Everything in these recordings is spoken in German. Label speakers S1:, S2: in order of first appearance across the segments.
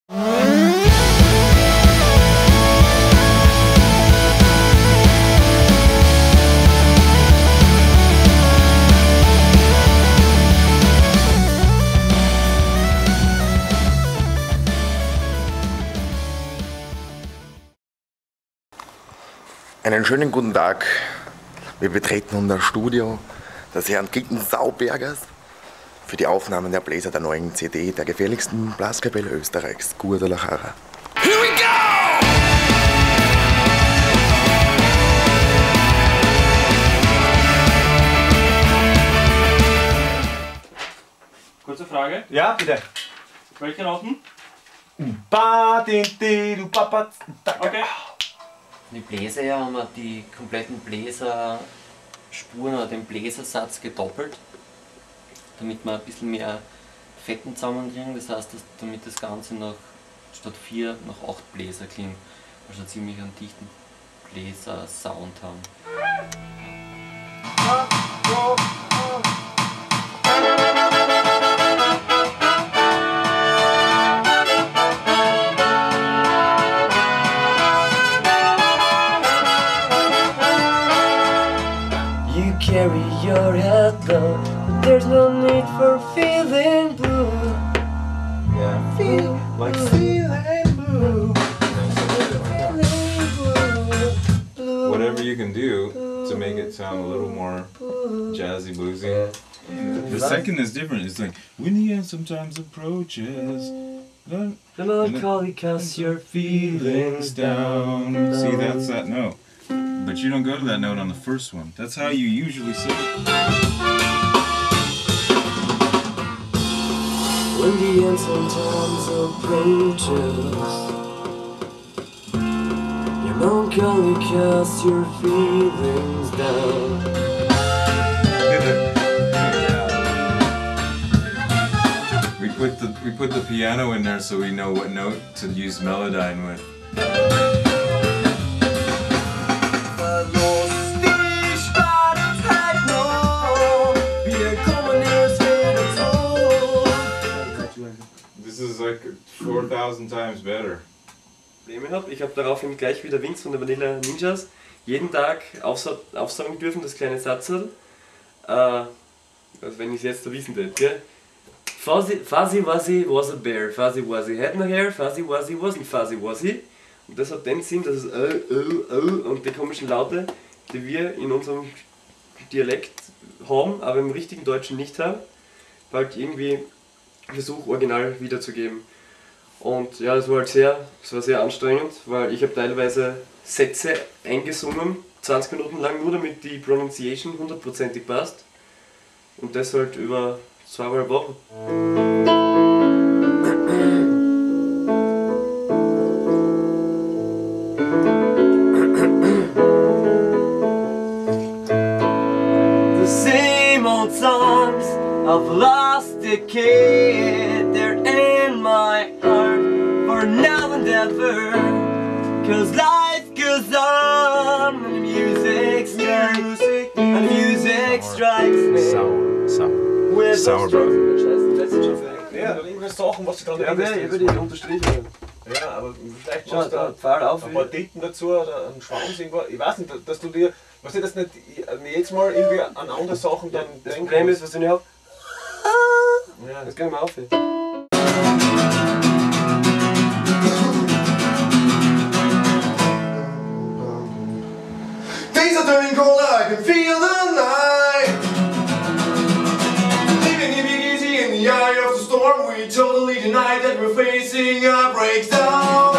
S1: Einen schönen guten Tag. Wir betreten unser Studio des Herrn Kitten Saubergers für die Aufnahmen der Bläser der neuen CD der gefährlichsten Blaskapelle Österreichs, Guadalajara. Here we go!
S2: Kurze Frage.
S3: Ja, bitte.
S2: Welche Noten?
S3: Okay.
S4: Die Bläser her haben wir die kompletten Bläserspuren oder den Bläsersatz gedoppelt, damit wir ein bisschen mehr Fetten zusammenkriegen. Das heißt, damit das Ganze noch statt 4 nach 8 Bläser klingt, also ziemlich einen dichten Bläser-Sound haben.
S5: Carry your head low, but there's no need for feeling blue.
S3: Yeah,
S5: Feel
S3: like
S5: feeling blue.
S6: Whatever you can do to make it sound a little more jazzy, bluesy. The second is different. It's like when the end sometimes approaches.
S5: The melancholy casts your feelings down.
S6: See, that's that note. But you don't go to that note on the first one. That's how you usually sing it.
S5: When the end sometimes approaches, your melancholy casts your feelings down.
S6: We put the piano in there so we know what note to use Melodyne with. This is like 4,000 times better.
S2: Ich habe daraufhin gleich wieder Wings von der Vanilla Ninjas jeden Tag aufsagen dürfen, das kleine Satzl. Also wenn ich es jetzt so wissen würde, gell? Fuzzy Wuzzy was a bear, Fuzzy Wuzzy had no hair, Fuzzy Wuzzy wasn't Fuzzy Wuzzy. Und das hat den Sinn, dass es und die komischen Laute, die wir in unserem Dialekt haben, aber im richtigen Deutschen nicht haben, bald irgendwie versuche original wiederzugeben. Und ja, es war sehr anstrengend, weil ich habe teilweise Sätze eingesungen, 20 Minuten lang, nur damit die Pronunciation 100%ig passt. Und das halt über 2 Wochen.
S5: The same old songs I've lost decayed, they're in my heart for now and ever. Cause life goes on and music strikes me.
S6: Sauerbraten.
S3: Ja, irgendwelche Sachen, was du gerade
S2: über die Unterstriche.
S3: Ja, aber vielleicht
S2: Schaut
S3: machst du
S2: Pfahl auf.
S3: ein paar Titten dazu oder einen Schwanz irgendwo. Ich weiß nicht, dass du dir, was ich das nicht jedes Mal irgendwie an andere Sachen dann
S2: Das
S3: denken
S2: Problem
S3: musst.
S2: ist, was ich nicht habe.
S3: Ja,
S2: Das kann ich mir auf.
S1: Things are turning colder, I can feel the night. Living in Big Easy in the eye of the storm, we totally deny that we're facing a breakdown.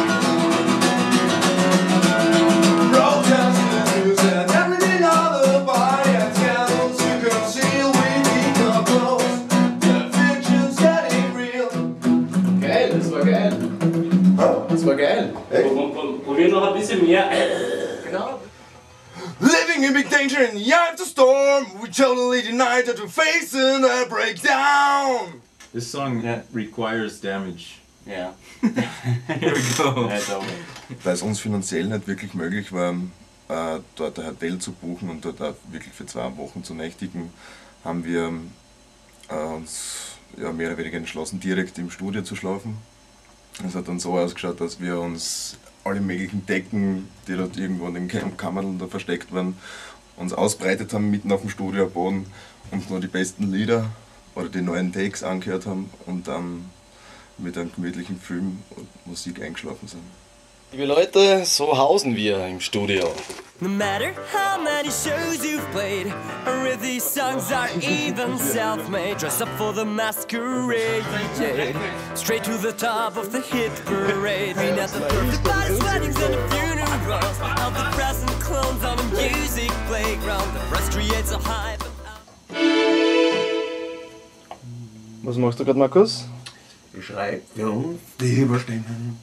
S1: Protesters and everything other body and scandals to conceal with the clothes. The fiction's getting real.
S7: Geil, das war geil. Das war geil.
S2: Probier noch ein bisschen mehr.
S7: Genau.
S1: Living in big danger in the eye of the storm, we totally deny that we're facing a breakdown.
S6: This song requires damage.
S4: Ja.
S6: Here we go.
S1: Weil es uns finanziell nicht wirklich möglich war, dort ein Hotel zu buchen und dort auch wirklich für 2 Wochen zu nächtigen, haben wir uns mehr oder weniger entschlossen, direkt im Studio zu schlafen.
S8: Es hat dann so ausgeschaut, dass wir uns alle möglichen Decken, die dort irgendwo in den Kammern da versteckt waren, uns ausbreitet haben mitten auf dem Studioboden und nur die besten Lieder oder die neuen Takes angehört haben und dann mit einem gemütlichen Film und Musik eingeschlafen sind.
S9: Liebe Leute, so hausen wir im Studio.
S5: No matter how many shows you've played, or if these songs are even self-made, dress up for the masquerade, straight to the top of the hit parade. Been at the perfect bodies, weddings and the funerals, of the present clones on a music playground. The press creates a hype.
S9: Was machst du gerade, Markus?
S1: Ich schreibe für uns die Überstimmen.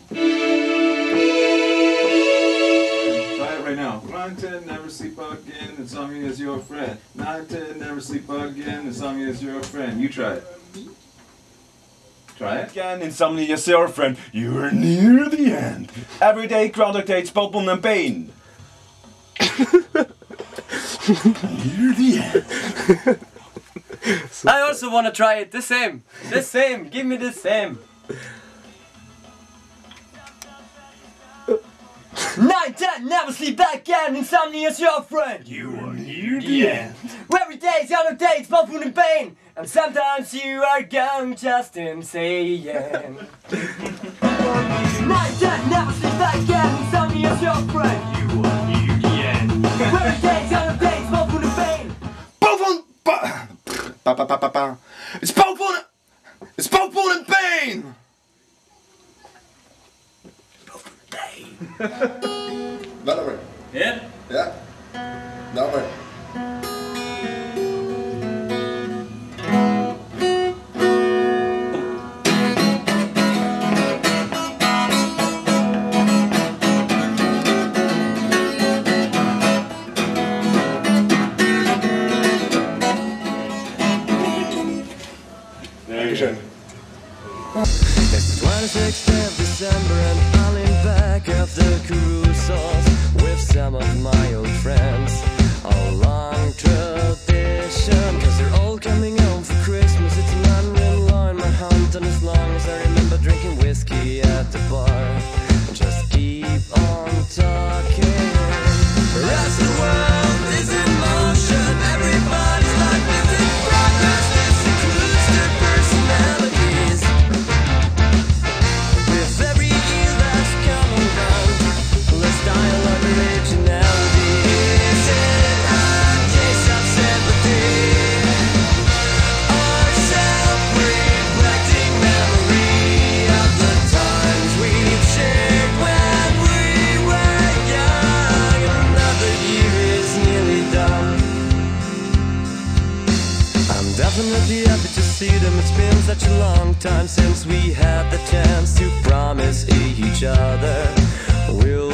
S6: Right now. 9, 10, never sleep again, as long as your friend. 9, 10, never sleep again, as long as your friend. You try it. Try it.
S10: Again, insomnia is your friend. You're near the end. Everyday Groundhog Day, Spokebone and Bane. Near the end.
S2: I also want to try it. The same. The same. Give me the same.
S5: 9, 10, never sleep again, insomnia is your friend.
S10: You are near the end.
S5: Every day's your days, both food and pain, and sometimes you are gone just insane. 9, 10, never sleep again, insomnia is your friend.
S10: You are near the end.
S5: Every day's your days, both food and pain.
S8: It's Spokebone and Bane! Nochmal.
S2: Ja?
S8: Ja. Nochmal. Dankeschön.
S5: It's the 26th of December and I'm in back of the carousels with some of my old friends. A long tradition, cause they're all coming home for Christmas. It's an unwritten law in my hometown as long as I remember drinking whiskey at the bar. And just keep on talking. As the world is in motion, everybody's life is in progress. This includes their personalities. With every year that's come around, let's dial on originality. Is it a case of sympathy, or self-reflecting memory of the times we've shared when we were young? Another year is nearly done. I'm definitely happy to see them. It's been such a long time since we had the chance to promise each other we'll